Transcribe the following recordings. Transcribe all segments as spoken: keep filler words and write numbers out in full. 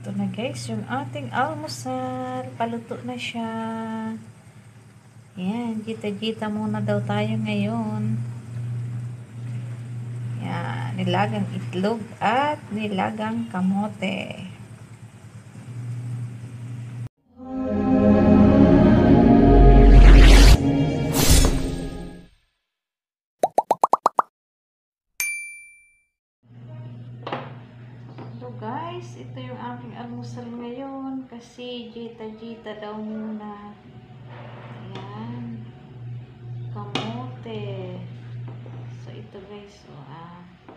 Ito na guys, yung ating almusal. Paluto na siya. Yan, gita-gita muna daw tayo ngayon. Yan, nilagang itlog at nilagang kamote. So guys, ito yung aking almusal ngayon kasi jita-jita daw muna. Ayan. Kamote. So ito guys, oh, ah,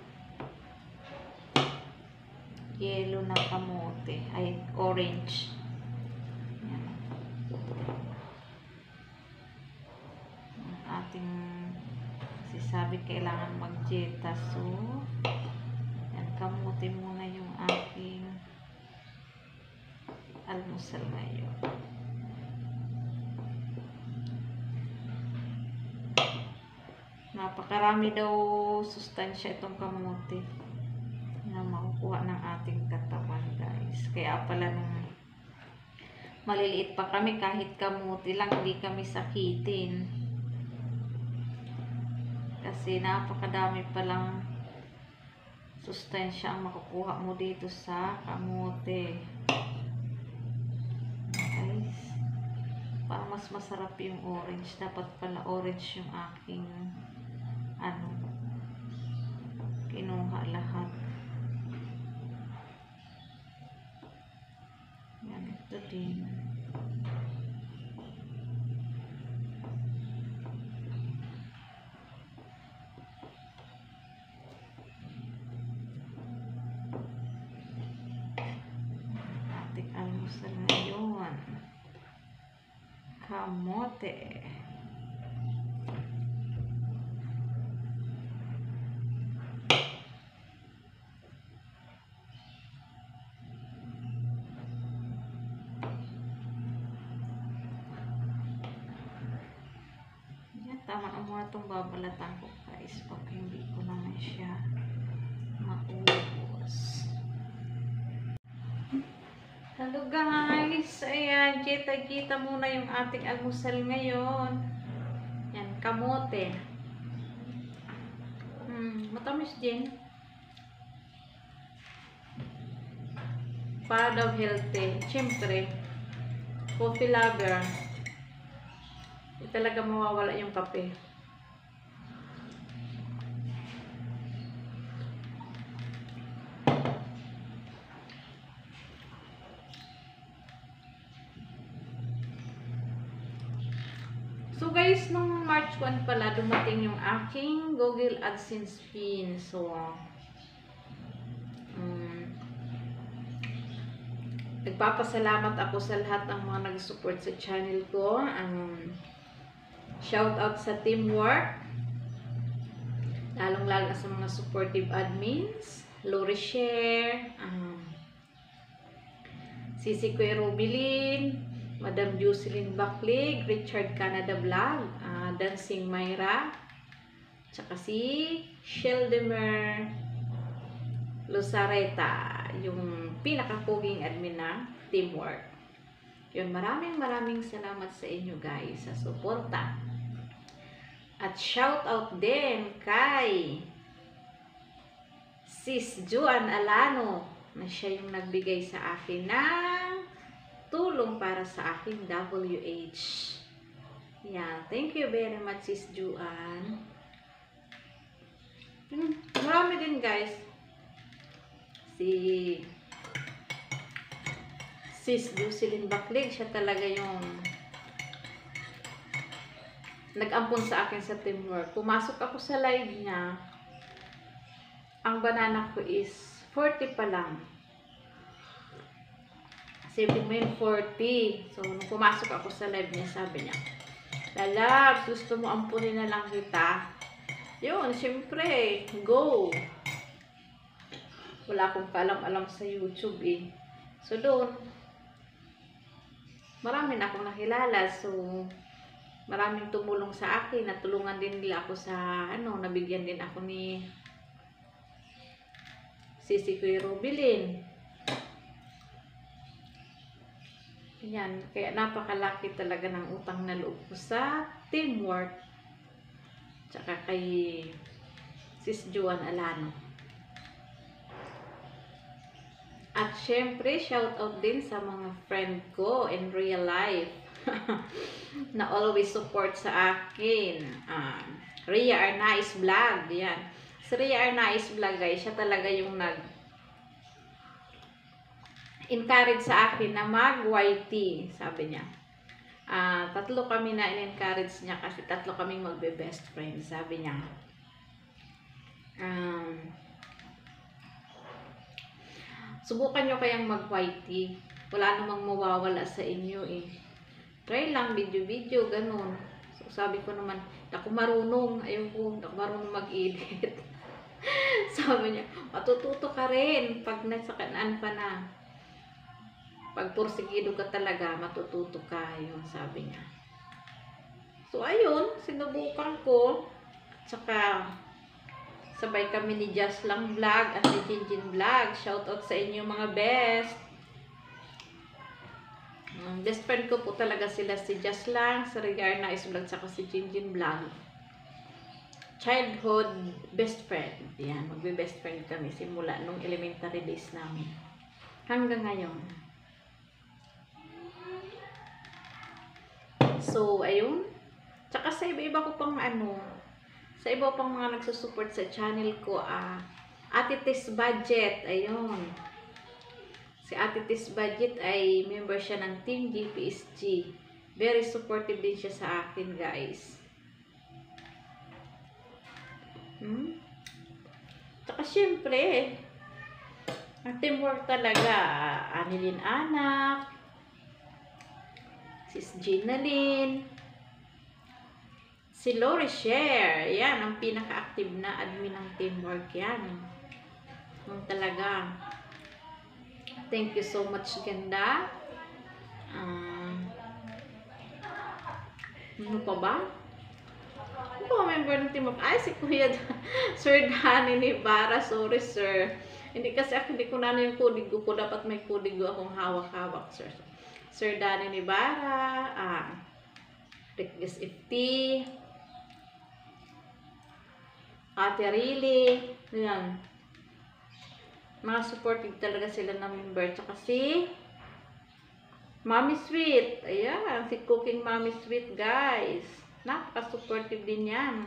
yellow na kamote. Ay, orange. Ayan. Ang ating kasi sabi kailangan mag-jeta. So, yan, kamote muna yung aking almusal ngayon. Napakarami daw sustansya itong kamote na makukuha ng ating katawan guys. Kaya pala nung maliliit pa kami, kahit kamote lang, hindi kami sakitin. Kasi napakadami palang sustansya ang makukuha mo dito sa kamote. Guys, parang mas masarap yung orange. Dapat pala orange yung aking ano, kinuha lahat. Yan, ito din. Ating almusal ngayon. Kamote. Tama ang mga itong babalatan ko guys pag hindi ko naman siya maubos. Hello guys! Ayan, kita-kita muna yung ating almusal ngayon. Yan, kamote. Hmm, matamis din. Para daw healthy. Siyempre, coffee lover. Hindi talaga mawawala yung kape. So guys, nung March first pala, dumating yung aking Google AdSense pin. So, um, nagpapasalamat ako sa lahat ng mga nag-support sa channel ko. Um, shout out sa teamwork, lalong lalo sa mga supportive admins, Lori Share, um, Sisi Kuya Robilin, Madam Jocelyn Baclig, Richard Canada Vlog, uh, Dancing Myra, tsaka si Sheldemer Losareta, yung pinakapuging admin ng teamwork. Yun, maraming maraming salamat sa inyo guys sa suporta. At shout out din kay Sis Juan Alano na siya yung nagbigay sa akin ng tulong para sa aking W H. Yeah, thank you very much Sis Juan. Hmm, marami din guys. Si Sis Jocelyn Baclig, siya talaga yung nag-ampon sa akin sa teamwork. Pumasok ako sa live niya. Ang banana ko is forty pa lang. Sabi mo yun, forty. So, nung pumasok ako sa live niya, sabi niya, Lalab, gusto mo ampunin na lang kita? Yun, syempre, go! Wala akong kaalam-alam sa YouTube eh. So, doon, marami na akong nakilala. So, maraming tumulong sa akin. Natulungan din nila ako sa, ano, nabigyan din ako ni Sisi Kuya Robilin. Yan, kaya napakalaki talaga ng utang na loob ko sa teamwork. Tsaka kay Sis Juan Alano. At syempre, shout out din sa mga friend ko in real life na always support sa akin. Um, Rhea Arnaiz Vlog, yan. Si Rhea Arnaiz Vlog, guys, siya talaga yung nag encourage sa akin na mag-Y T, sabi niya. Uh, tatlo kami na in-encourage niya kasi tatlo kaming magbe-best friend, sabi niya. Um, subukan nyo kayang mag-Y T. Wala namang mawawala sa inyo eh. Try lang, video-video, ganun. So, sabi ko naman, ako marunong. Ayun ko, ako marunong mag-edit. Sabi niya, matututo ka rin pag nasa kanaan pa na. Pag porsigido ka talaga, matututo ka. Yun, sabi niya. So, ayun, sinubukan ko. At saka, sabay kami ni Just Lang Vlog at ni Jinjin Vlog. Shoutout sa inyo mga best. Um, best friend ko po talaga sila si Just Lang, si Rhea Arnaiz Vlog, saka si Jinjin Vlog. Childhood best friend. Yan, magbe-best friend kami simula nung elementary days namin. Hanggang ngayon. So, ayun. Tsaka sa iba-iba ko pang ano, sa iba pang mga nagsusupport sa channel ko, ah, Ate Tis Budget, ayun. Si Ate Tis Budget ay member siya ng Team G P S G. Very supportive din siya sa akin, guys. Hmm? Tsaka syempre, ang teamwork talaga, Anilin Anak, Sis Gina Lynn, si Lori Share, yan, ang pinaka-active na admin ng teamwork yan. Yung talaga. Thank you so much, ganda. Uh, ano pa ba? Ano pa member ng teamwork? Ay, si Kuya Sir Danny Nibara. Sorry, sir. Hindi kasi ako, hindi ko na yung kudigo ko. Dapat may kudigo akong hawak-hawak, sir. Sir Danny Nibara, ah, Rickles F T, Ate Riley, yan. Mga supportive talaga sila na member. Tsaka si Mommy Sweet. Ayan, si Cooking Mommy Sweet, guys. Napaka-supportive din yan.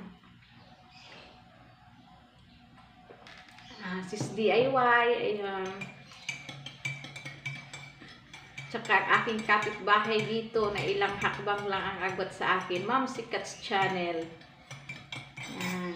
Ah, sis D I Y. Ayan. Tsaka ang aking kapitbahay dito na ilang hakbang lang ang agwat sa akin. Ma'am Sikat's Channel. Ayan.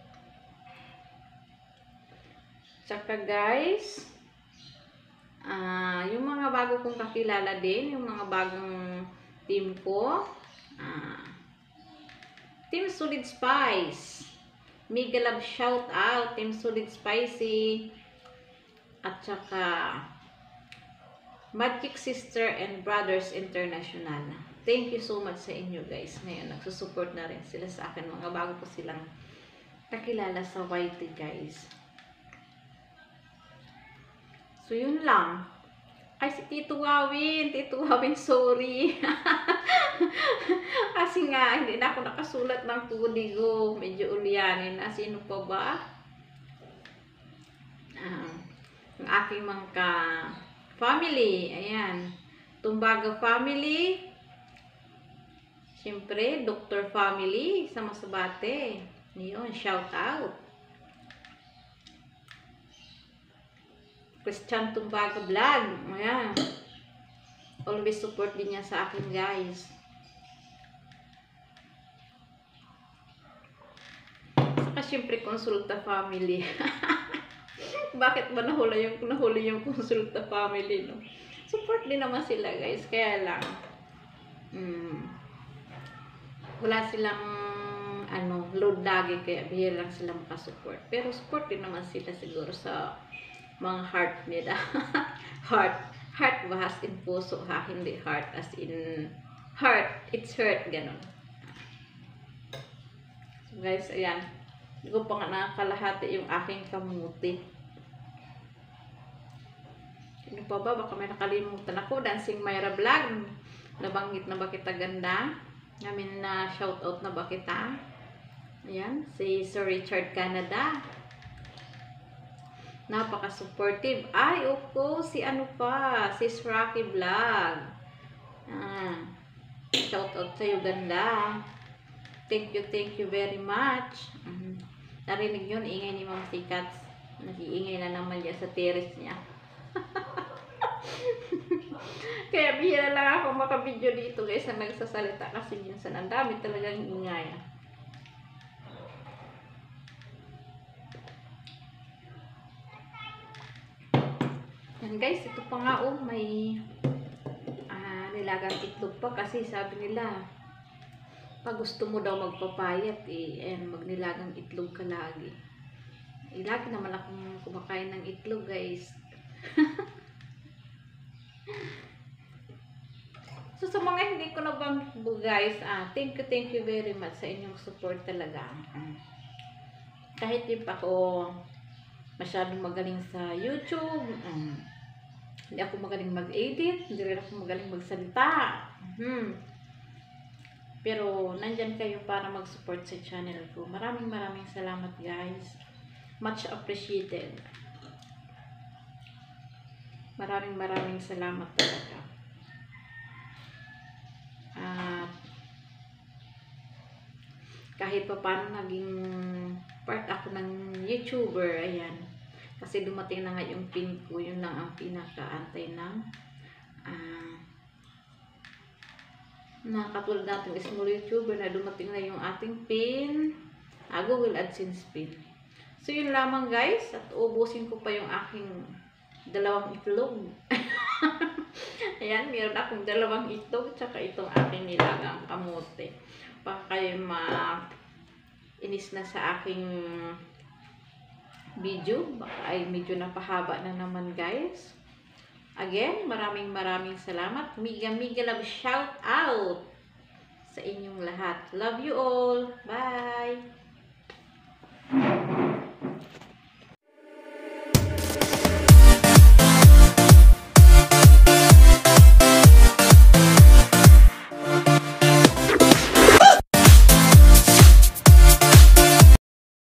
Tsaka guys, uh, yung mga bago kong kakilala din, yung mga bagong team ko, uh, Team Solid Spice, mega love shout out, Team Solid Spicy, at tsaka Magic Sister and Brothers International. Thank you so much sa inyo, guys. Ngayon, nagsusupport na rin sila sa akin. Mga bago ko silang kakilala sa Y T, guys. So, yun lang. Ay, si Tito Wawin. Tito Wawin, sorry. Kasi nga, hindi na ako nakasulat ng kudigo. Medyo ulyanin na. Sino pa ba? Ah, ang aking mga family. Ayan. Tumbaga family. Siyempre, Doctor Family. Sa Masabate. Yun, shout out. Christian Tumbaga Vlog. Ayan. Always support din niya sa akin, guys. Saka syempre, Consulta Family. Bakit ba nahuli yung, nahuli yung Consulta Family, no? Support din naman sila, guys. Kaya lang, hmm, wala silang, ano, load lagi. Kaya bihira lang sila makasupport. Pero support din naman sila siguro sa mga heart nila. Heart. Heart ba as in puso, ha? Hindi heart as in heart. It's hurt. Ganon. So guys, ayan. Hindi ko pa nga nakakalahati yung aking kamuti. Ano pa ba? Baka may nakalimutan ako. Dancing Myra Vlog. Nabanggit na ba kita ganda? Namin na shoutout na ba kita? Ayan. Si Sir Richard Canada. Napaka-supportive. Ay, opo. Si ano pa? Si Rocky Vlog. Ah. Shoutout sa'yo ganda. Thank you, thank you very much. Mm. Narinig yun, ingay ni Ma'am Sikats. Nag-iingay na naman niya sa terrace niya. Kaya bihira lang ako makabidyo dito guys na nagsasalita kasi minsan ang dami talagang ingay. Yan guys, ito pa nga oh, may ah, nilagang itlog pa kasi sabi nila pag gusto mo daw magpapayat eh, ayan, magnilagang itlog ka lagi. Eh, lagi naman akong kumakain ng itlog guys. So sa mga hindi ko nabanggit po guys, ah, thank you, thank you very much sa inyong support talaga. Kahit di pa ako masyadong magaling sa YouTube, um, hindi ako magaling mag-edit, hindi rin ako magaling magsalita. Hmm. Pero nandyan kayo para mag-support sa channel ko. Maraming maraming salamat guys. Much appreciated. Maraming maraming salamat talaga. At kahit pa paano naging part ako ng YouTuber, ayan. Kasi dumating na nga yung pin ko, yun lang ang pinaka-antay ng uh, na katulad natin small YouTuber na dumating na yung ating pin, uh, Google AdSense pin. So yun lamang guys, at ubusin ko pa yung aking dalawang itlog. Ayan, meron akong dalawang itlog tsaka itong aking nilagang kamote. Baka kayo ma-inis na sa aking video. Baka ay medyo napahaba na naman guys. Again, maraming maraming salamat. Miga miga love shout out sa inyong lahat. Love you all. Bye!